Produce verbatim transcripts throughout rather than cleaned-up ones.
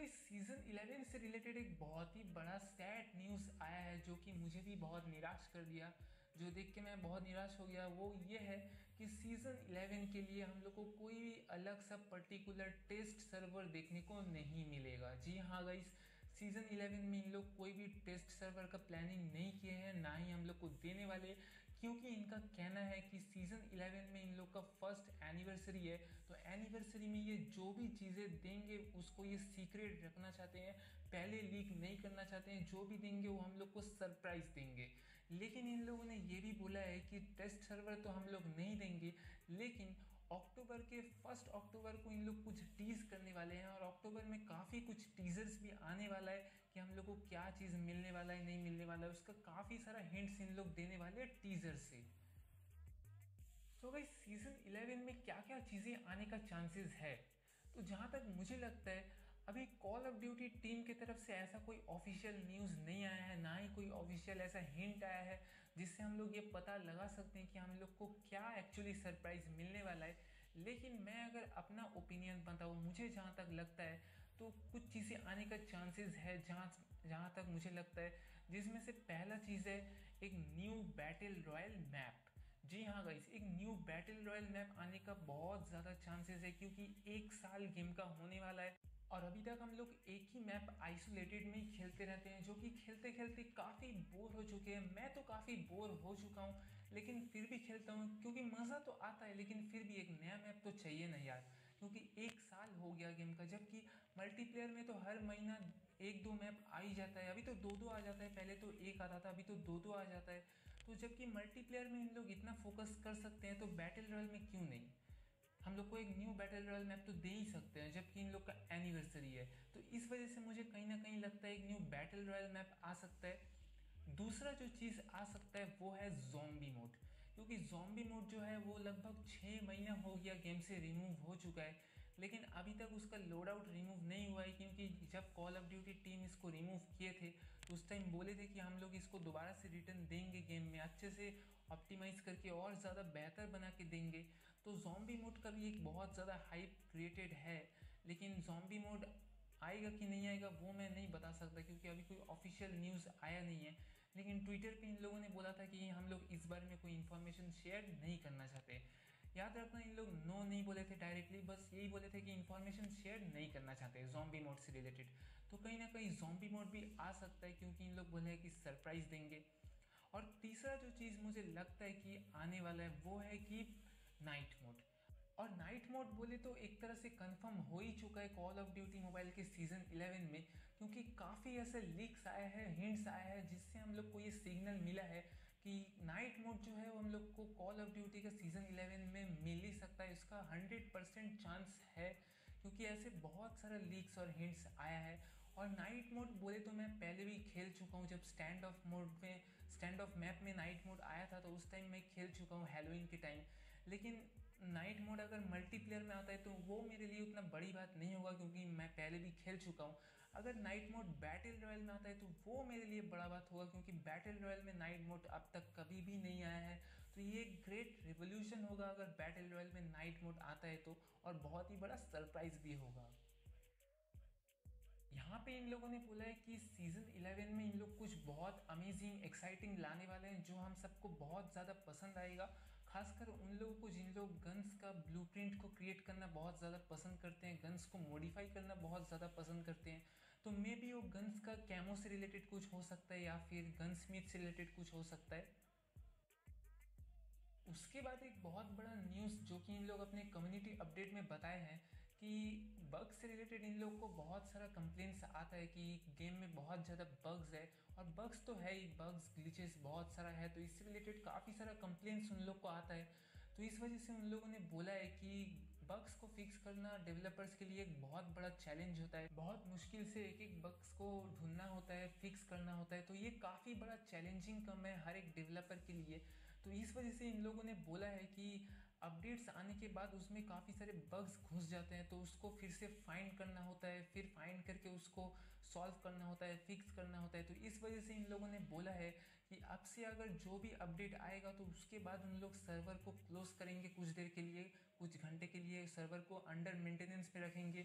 भाई season eleven से related एक बहुत ही बड़ा सैड न्यूज़ आया है जो कि मुझे भी बहुत निराश कर दिया। जो देख के मैं बहुत निराश हो गया वो ये है कि सीज़न इलेवन के लिए हम लोग को कोई भी अलग सा पर्टिकुलर टेस्ट सर्वर देखने को नहीं मिलेगा। जी हाँ गाइस, सीज़न इलेवन में इन लोग कोई भी टेस्ट सर्वर का प्लानिंग नहीं किए हैं, ना ही हम लोग को देने वाले, क्योंकि इनका कहना है कि सीज़न इलेवन में इन लोग का फर्स्ट एनिवर्सरी है। तो एनिवर्सरी में ये जो भी चीज़ें देंगे उसको ये सीक्रेट रखना चाहते हैं, पहले लीक नहीं करना चाहते हैं। जो भी देंगे वो हम लोग को सरप्राइज़ देंगे। लेकिन इन लोगों ने ये भी बोला है कि टेस्ट सर्वर तो हम लोग नहीं देंगे, लेकिन अक्टूबर के फर्स्ट अक्टूबर को इन लोग कुछ टीज करने वाले हैं। और अक्टूबर में काफ़ी कुछ टीजर्स भी आने वाला है कि हम लोग को क्या चीज़ मिलने वाला है, नहीं मिलने वाला है, उसका काफ़ी सारा हिंट्स इन लोग देने वाले हैं टीजर से। तो भाई सीज़न इलेवन में क्या क्या चीज़ें आने का चांसेस है, तो जहाँ तक मुझे लगता है अभी कॉल ऑफ ड्यूटी टीम की तरफ से ऐसा कोई ऑफिशियल न्यूज़ नहीं आया है, ना ही कोई ऑफिशियल ऐसा हिंट आया है जिससे हम लोग ये पता लगा सकते हैं कि हम लोग को क्या एक्चुअली सरप्राइज़ मिलने वाला है। लेकिन मैं अगर अपना ओपिनियन बताऊँ, मुझे जहाँ तक लगता है तो कुछ चीज़ें आने का चांसेस है जहाँ जहाँ तक मुझे लगता है, जिसमें से पहला चीज़ है एक न्यू बैटल रॉयल मैप। जी हाँ गाइस, एक न्यू बैटल रॉयल मैप आने का बहुत ज़्यादा चांसेस है, क्योंकि एक साल गेम का होने वाला है और अभी तक हम लोग एक ही मैप आइसोलेटेड में ही खेलते रहते हैं, जो कि खेलते खेलते काफ़ी बोर हो चुके हैं। मैं तो काफ़ी बोर हो चुका हूँ, लेकिन फिर भी खेलता हूँ क्योंकि मज़ा तो आता है, लेकिन फिर भी एक नया मैप तो चाहिए ना यार, क्योंकि एक साल हो गया गेम का। जबकि मल्टीप्लेयर में तो हर महीना एक दो मैप आ ही जाता है, अभी तो दो दो आ जाता है, पहले तो एक आता था, अभी तो दो दो आ जाता है। तो जबकि मल्टीप्लेयर में इन लोग इतना फोकस कर सकते हैं तो बैटल रॉयल में क्यों नहीं? हम लोग को एक न्यू बैटल रॉयल मैप तो दे ही सकते हैं, जबकि इन लोग का एनिवर्सरी है। तो इस वजह से मुझे कहीं ना कहीं लगता है एक न्यू बैटल रॉयल मैप आ सकता है। दूसरा जो चीज़ आ सकता है वो है ज़ॉम्बी मोड, क्योंकि ज़ॉम्बी मोड जो है वो लगभग छः महीना हो गया गेम से रिमूव हो चुका है, लेकिन अभी तक उसका लोड आउट रिमूव नहीं हुआ है। क्योंकि जब कॉल ऑफ ड्यूटी टीम इसको रिमूव किए थे तो उस टाइम बोले थे कि हम लोग इसको दोबारा से रिटर्न देंगे, गेम में अच्छे से ऑप्टिमाइज़ करके और ज़्यादा बेहतर बना के देंगे। तो ज़ॉम्बी मोड का भी एक बहुत ज़्यादा हाइप क्रिएटेड है, लेकिन ज़ॉम्बी मोड आएगा कि नहीं आएगा वो मैं नहीं बता सकता, क्योंकि अभी कोई ऑफिशियल न्यूज़ आया नहीं है। लेकिन ट्विटर पे इन लोगों ने बोला था कि हम लोग इस बारे में कोई इन्फॉर्मेशन शेयर नहीं करना चाहते। याद रखना, इन लोग नो नहीं बोले थे डायरेक्टली, बस यही बोले थे कि इन्फॉर्मेशन शेयर नहीं करना चाहते ज़ॉम्बी मोड से रिलेटेड। तो कहीं ना कहीं ज़ॉम्बी मोड भी आ सकता है, क्योंकि इन लोग बोले हैं कि सरप्राइज़ देंगे। और तीसरा जो चीज़ मुझे लगता है कि आने वाला है वो है कि नाइट मोड। और नाइट मोड बोले तो एक तरह से कंफर्म हो ही चुका है कॉल ऑफ ड्यूटी मोबाइल के सीज़न इलेवन में, क्योंकि काफ़ी ऐसे लीक्स आए हैं, हिंट्स आए हैं, जिससे हम लोग को ये सिग्नल मिला है कि नाइट मोड जो है वो हम लोग को कॉल ऑफ ड्यूटी का सीज़न इलेवन में मिल ही सकता है। इसका हंड्रेड परसेंट चांस है, क्योंकि ऐसे बहुत सारे लीक्स और हिंट्स आया है। और नाइट मोड बोले तो मैं पहले भी खेल चुका हूँ, जब स्टैंड ऑफ मोड में स्टैंड ऑफ मैप में नाइट मोड आया था तो उस टाइम मैं खेल चुका हूँ हैलोवीन के टाइम। लेकिन नाइट मोड अगर मल्टीप्लेयर में आता है तो वो मेरे लिए उतना बड़ी बात नहीं होगा, क्योंकि मैं पहले भी खेल चुका हूँ। अगर नाइट मोड बैटल रॉयल में आता है तो वो मेरे लिए बड़ा बात होगा, क्योंकि बैटल रॉयल में नाइट मोड अब तक कभी भी नहीं आया है। तो ये एक ग्रेट रिवोल्यूशन होगा अगर बैटल रॉयल में नाइट मोड आता है तो, और बहुत ही बड़ा सरप्राइज भी होगा। यहाँ पे इन लोगों ने बोला है कि सीज़न इलेवन में इन लोग कुछ बहुत अमेजिंग एक्साइटिंग लाने वाले हैं, जो हम सबको बहुत ज़्यादा पसंद आएगा। खासकर उन लोगों को जिन लोग गन्स का ब्लूप्रिंट को क्रिएट करना बहुत ज़्यादा पसंद करते हैं, गन्स को मॉडिफाई करना बहुत ज़्यादा पसंद करते हैं। तो मे बी वो गन्स का कैमो से रिलेटेड कुछ हो सकता है, या फिर गन्समिथ से रिलेटेड कुछ हो सकता है। उसके बाद एक बहुत बड़ा न्यूज़ जो कि इन लोग अपने कम्युनिटी अपडेट में बताए हैं कि बग से रिलेटेड इन लोग को बहुत सारा कंप्लेंट्स आता है कि गेम में बहुत ज़्यादा बग्स है। और बग्स तो है ही, बग्स ग्लिचेस बहुत सारा है, तो इससे रिलेटेड काफ़ी सारा कंप्लेंट्स उन लोग को आता है। तो इस वजह से उन लोगों ने बोला है कि बग्स को फिक्स करना डेवलपर्स के लिए एक बहुत बड़ा चैलेंज होता है, बहुत मुश्किल से एक एक बग्स को ढूंढना होता है, फिक्स करना होता है। तो ये काफ़ी बड़ा चैलेंजिंग काम है हर एक डेवलपर के लिए। तो इस वजह से इन लोगों ने बोला है कि अपडेट्स आने के बाद उसमें काफ़ी सारे बग्स घुस जाते हैं, तो उसको फिर से फाइंड करना होता है, फिर फाइंड करके उसको सॉल्व करना होता है, फिक्स करना होता है। तो इस वजह से इन लोगों ने बोला है कि अब से अगर जो भी अपडेट आएगा तो उसके बाद उन लोग सर्वर को क्लोज करेंगे कुछ देर के लिए, कुछ घंटे के लिए सर्वर को अंडर मेंटेनेंस पे रखेंगे,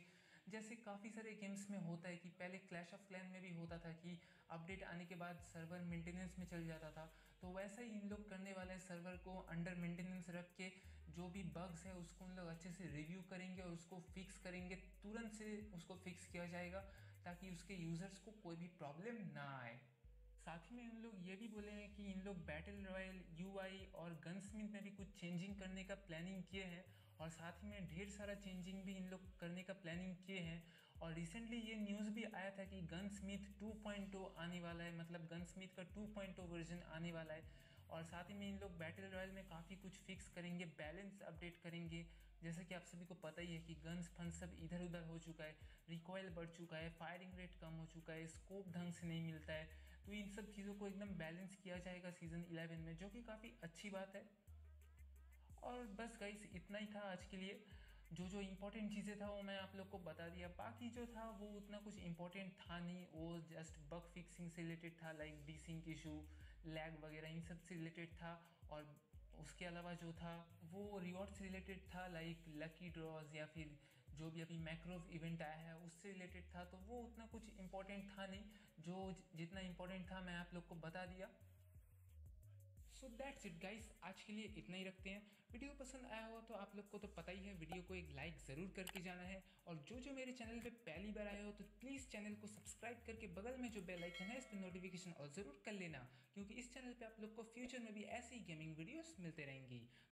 जैसे काफ़ी सारे गेम्स में होता है कि पहले क्लैश ऑफ क्लैन में भी होता था कि अपडेट आने के बाद सर्वर मेंटेनेंस में चल जाता था, तो वैसा ही इन लोग करने वाले हैं, सर्वर को अंडर मेंटेनेंस रख के जो भी बग्स है उसको उन लोग अच्छे से रिव्यू करेंगे और उसको फिक्स करेंगे, तुरंत से उसको फिक्स किया जाएगा ताकि उसके यूज़र्स को कोई भी प्रॉब्लम ना आए। साथ ही में इन लोग ये भी बोले हैं कि इन लोग बैटल रॉयल यूआई और गनस्मिथ में भी कुछ चेंजिंग करने का प्लानिंग किए हैं, और साथ ही में ढेर सारा चेंजिंग भी इन लोग करने का प्लानिंग किए हैं। और रिसेंटली ये न्यूज़ भी आया था कि गनस्मिथ टू पॉइंट ओ आने वाला है, मतलब गनस्मिथ का टू पॉइंट ओ वर्जन आने वाला है। और साथ ही में इन लोग बैटल रॉयल में काफ़ी कुछ फिक्स करेंगे, बैलेंस अपडेट करेंगे। जैसे कि आप सभी को पता ही है कि गन्स फन सब इधर उधर हो चुका है, रिकॉयल बढ़ चुका है, फायरिंग रेट कम हो चुका है, स्कोप ढंग से नहीं मिलता है, तो इन सब चीज़ों को एकदम बैलेंस किया जाएगा सीज़न इलेवन में, जो कि काफ़ी अच्छी बात है। और बस गाइस इतना ही था आज के लिए। जो जो इम्पोर्टेंट चीज़ें था वो मैं आप लोग को बता दिया, बाकी जो था वो उतना कुछ इम्पोर्टेंट था नहीं, वो जस्ट बग फिक्सिंग से रिलेटेड था, लाइक डीसिंक इशू, लैग वगैरह इन सब से रिलेटेड था। और उसके अलावा जो था वो रिवॉर्ड से रिलेटेड था, लाइक लकी ड्रॉज या फिर जो भी अभी मैक्रोव इवेंट आया है उससे रिलेटेड था, तो वो उतना कुछ इम्पोर्टेंट था नहीं। जो जितना इम्पोर्टेंट था मैं आप लोग को बता दिया। सो दैट्स इट गाइस, आज के लिए इतना ही रखते हैं। वीडियो पसंद आया हो तो आप लोग को तो पता ही है, वीडियो को एक लाइक ज़रूर करके जाना है। और जो जो मेरे चैनल पे पहली बार आए हो तो प्लीज़ चैनल को सब्सक्राइब करके बगल में जो बेल आइकन है इस पर नोटिफिकेशन और ज़रूर कर लेना, क्योंकि इस चैनल पे आप लोग को फ्यूचर में भी ऐसी ही गेमिंग वीडियोस मिलते रहेंगी।